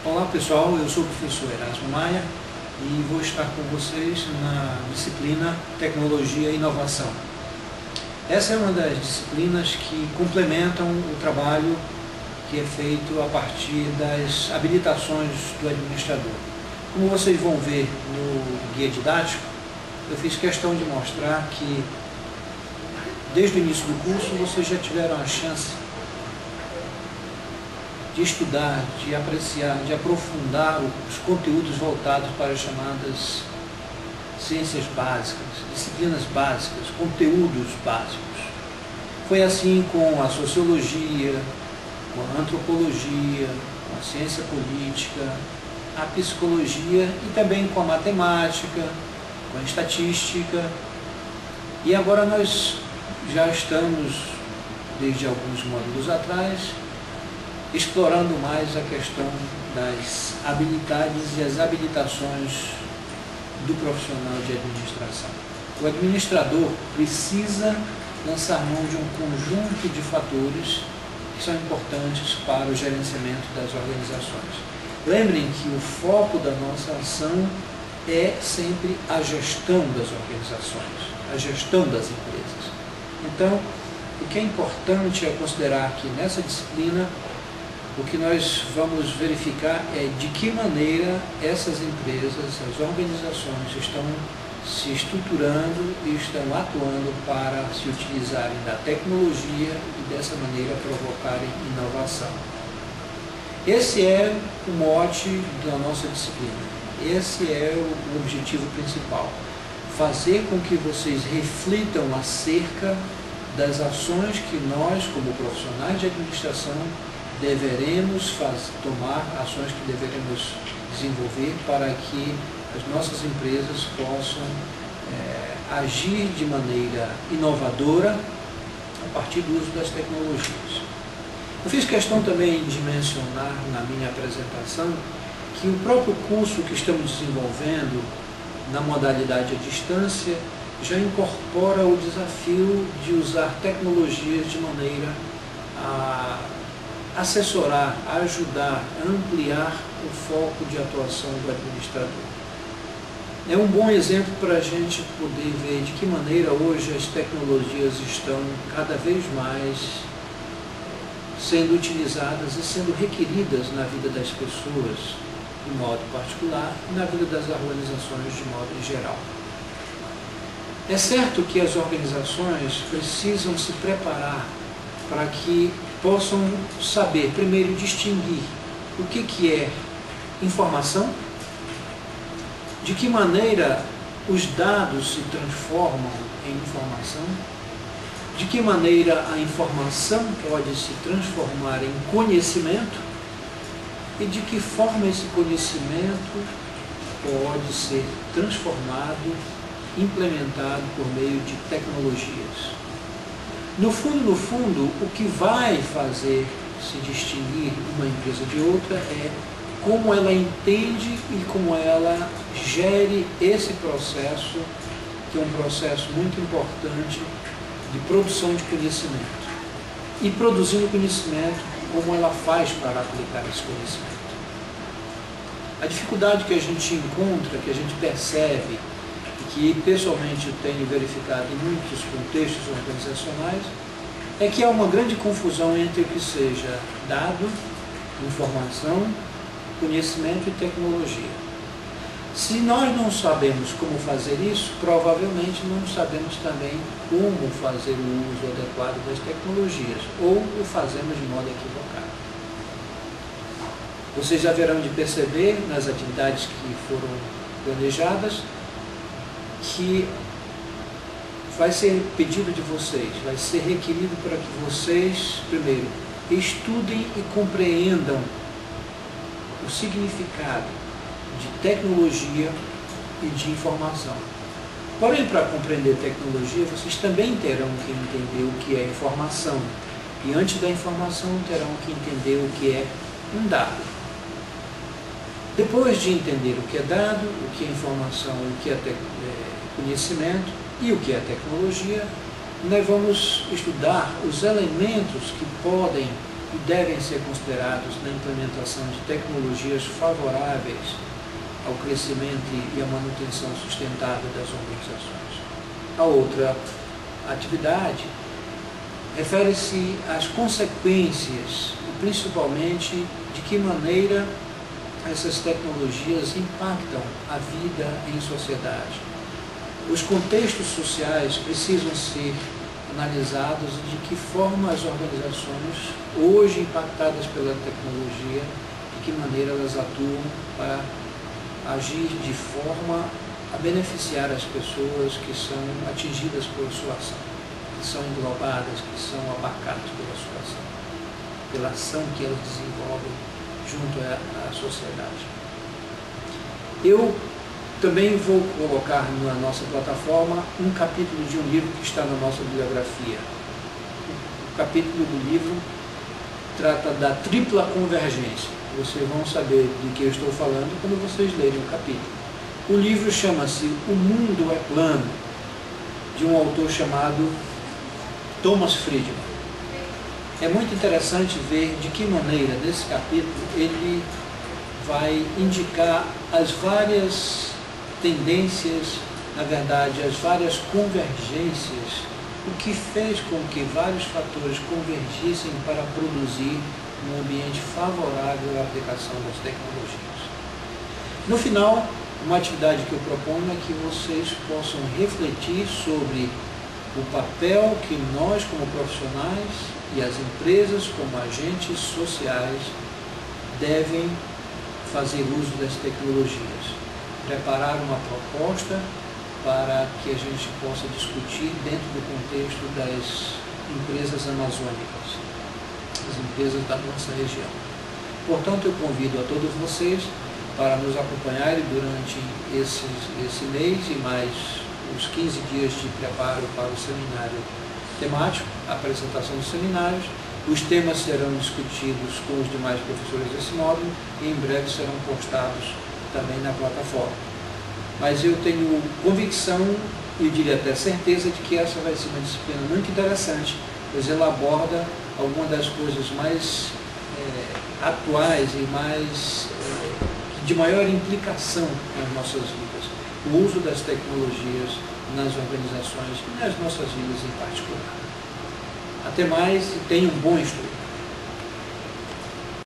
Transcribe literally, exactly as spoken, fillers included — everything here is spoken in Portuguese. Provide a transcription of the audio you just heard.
Olá pessoal, eu sou o professor Erasmo Maia e vou estar com vocês na disciplina Tecnologia e Inovação. Essa é uma das disciplinas que complementam o trabalho que é feito a partir das habilitações do administrador. Como vocês vão ver no guia didático, eu fiz questão de mostrar que desde o início do curso vocês já tiveram a chance de estudar, de apreciar, de aprofundar os conteúdos voltados para as chamadas ciências básicas, disciplinas básicas, conteúdos básicos. Foi assim com a sociologia, com a antropologia, com a ciência política, a psicologia e também com a matemática, com a estatística. E agora nós já estamos, desde alguns módulos atrás, explorando mais a questão das habilidades e as habilitações do profissional de administração. O administrador precisa lançar mão de um conjunto de fatores que são importantes para o gerenciamento das organizações. Lembrem que o foco da nossa ação é sempre a gestão das organizações, a gestão das empresas. Então, o que é importante é considerar que nessa disciplina o que nós vamos verificar é de que maneira essas empresas, as organizações estão se estruturando e estão atuando para se utilizarem da tecnologia e dessa maneira provocarem inovação. Esse é o mote da nossa disciplina, esse é o objetivo principal, fazer com que vocês reflitam acerca das ações que nós, como profissionais de administração, deveremos faz, tomar, ações que deveremos desenvolver para que as nossas empresas possam é, agir de maneira inovadora a partir do uso das tecnologias. Eu fiz questão também de mencionar na minha apresentação que o próprio curso que estamos desenvolvendo na modalidade à distância já incorpora o desafio de usar tecnologias de maneira a assessorar, ajudar, ampliar o foco de atuação do administrador. É um bom exemplo para a gente poder ver de que maneira hoje as tecnologias estão cada vez mais sendo utilizadas e sendo requeridas na vida das pessoas de modo particular e na vida das organizações de modo geral. É certo que as organizações precisam se preparar para que possam saber, primeiro, distinguir o que, que é informação, de que maneira os dados se transformam em informação, de que maneira a informação pode se transformar em conhecimento e de que forma esse conhecimento pode ser transformado, implementado por meio de tecnologias. No fundo, no fundo, o que vai fazer se distinguir uma empresa de outra é como ela entende e como ela gere esse processo, que é um processo muito importante de produção de conhecimento. E produzindo conhecimento, como ela faz para aplicar esse conhecimento. A dificuldade que a gente encontra, que a gente percebe, que pessoalmente eu tenho verificado em muitos contextos organizacionais, é que há uma grande confusão entre o que seja dado, informação, conhecimento e tecnologia. Se nós não sabemos como fazer isso, provavelmente não sabemos também como fazer o uso adequado das tecnologias, ou o fazemos de modo equivocado. Vocês já verão de perceber nas atividades que foram planejadas que vai ser pedido de vocês, vai ser requerido para que vocês, primeiro, estudem e compreendam o significado de tecnologia e de informação. Porém, para compreender tecnologia, vocês também terão que entender o que é informação. E antes da informação, terão que entender o que é um dado. Depois de entender o que é dado, o que é informação, o que é conhecimento e o que é tecnologia, nós vamos estudar os elementos que podem e devem ser considerados na implementação de tecnologias favoráveis ao crescimento e à manutenção sustentável das organizações. A outra atividade refere-se às consequências, principalmente de que maneira essas tecnologias impactam a vida em sociedade. Os contextos sociais precisam ser analisados e de que forma as organizações, hoje impactadas pela tecnologia, de que maneira elas atuam para agir de forma a beneficiar as pessoas que são atingidas por sua ação, que são englobadas, que são abarcadas pela sua ação, pela ação que elas desenvolvem junto à, à sociedade. Eu também vou colocar na nossa plataforma um capítulo de um livro que está na nossa bibliografia. O capítulo do livro trata da tripla convergência. Vocês vão saber de que eu estou falando quando vocês lerem o capítulo. O livro chama-se O Mundo é Plano, de um autor chamado Thomas Friedman. É muito interessante ver de que maneira, nesse capítulo, ele vai indicar as várias tendências, na verdade, as várias convergências, o que fez com que vários fatores convergissem para produzir um ambiente favorável à aplicação das tecnologias. No final, uma atividade que eu proponho é que vocês possam refletir sobre o papel que nós, como profissionais, e as empresas, como agentes sociais, devem fazer uso das tecnologias. Preparar uma proposta para que a gente possa discutir dentro do contexto das empresas amazônicas, as empresas da nossa região. Portanto, eu convido a todos vocês para nos acompanharem durante esses, esse mês e mais os quinze dias de preparo para o seminário temático, a apresentação dos seminários. Os temas serão discutidos com os demais professores desse módulo e em breve serão postados também na plataforma. Mas eu tenho convicção, e diria até certeza, de que essa vai ser uma disciplina muito interessante, pois ela aborda algumas das coisas mais é, atuais e mais é, de maior implicação nas nossas vidas. O uso das tecnologias nas organizações e nas nossas vidas em particular. Até mais e tenham um bom estudo.